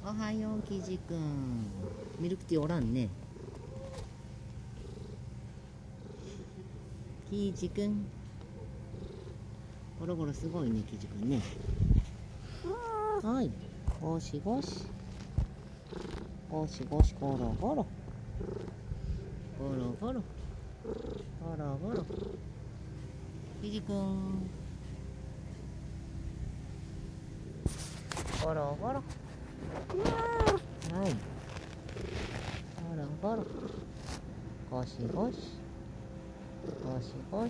おはよう、キジくん。ミルクティーおらんね。キジくん。ゴロゴロすごいね、キジくんね。はい。ゴシゴシ。ゴシゴシ、ゴロゴロ。ゴロゴロ。ゴロゴロ。キジくん。ゴロゴロ。はい。ゴロゴロ。ゴシゴシ。ゴシゴシ。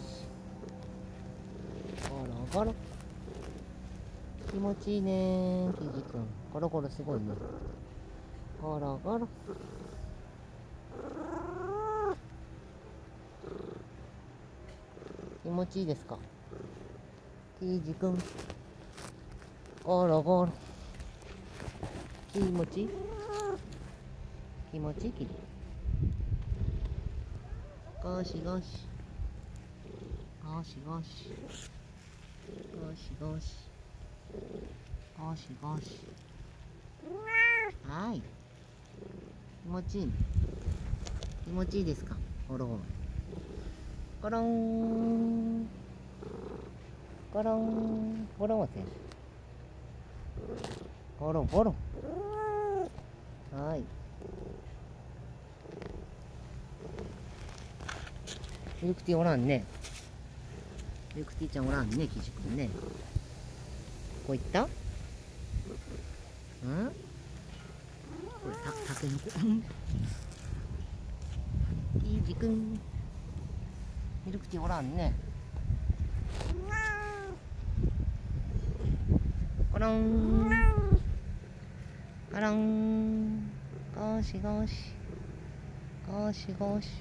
ゴロゴロ。気持ちいいね、キジくん。ゴロゴロすごいね。ゴロゴロ。気持ちいいですか、キジくん。ゴロゴロ。気持ちいい。気持ちいい、キジ。ゴシゴシ。ゴシゴシ。ゴシゴシ。ゴシゴシ。はい。気持ちいい。気持ちいいですか、ゴロゴロ。ゴロン。ゴロン。ゴロンはせん。ゴロゴロ。はい。ミルクティーおらんね。ミルクティーちゃんおらんね、キジくんね。ここ行った？これタケノコ。キジくん。ミルクティーおらんね。ゴロン。ゴロン。ゴシゴシ。ゴシゴシ。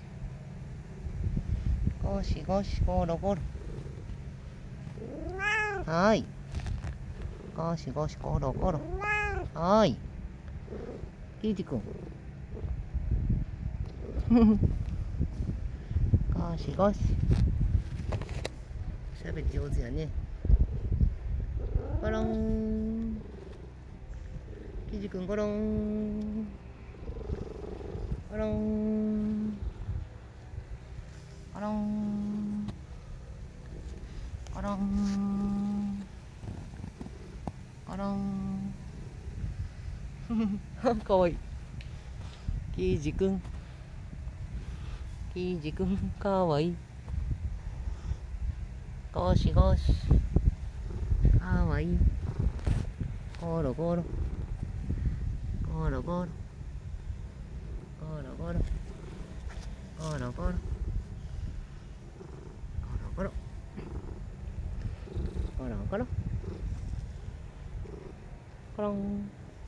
ゴシゴシ、ゴロゴロ。はい。ゴシゴシ、ゴロゴロ。はい。キジくん。ゴシゴシ。しゃべり上手やね。ゴロン。キジくん、ゴロン。ゴロン。ゴロン。ゴロン。ゴロン。かわいい。キジくん。キジくん、かわいい。ゴシゴシ。かわいい。ゴロゴロ。ゴロゴロ。ゴロゴロ。ゴロゴロ。ゴロゴロ。ゴロゴロ。コロン。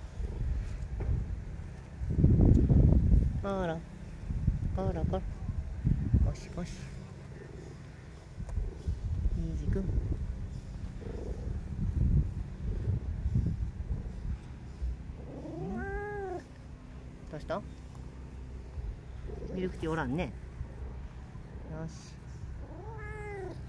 ゴロ。ゴロゴロ。ゴシゴシ。キジくん。どうした？ミルクティーおらんね。よし。